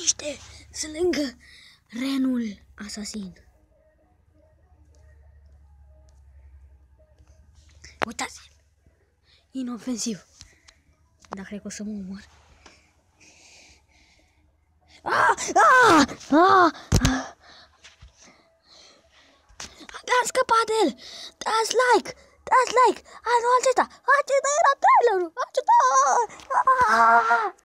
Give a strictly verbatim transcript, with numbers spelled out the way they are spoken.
liniște! Sunt lângă renul asasin. Uitați-l! Inofensiv. Dar cred că o să mă omor. Ah! Ah! Ah! Am scăpat de el! Dați like! Dați like! Anul acesta! Acesta era trailerul! Acesta! Ah!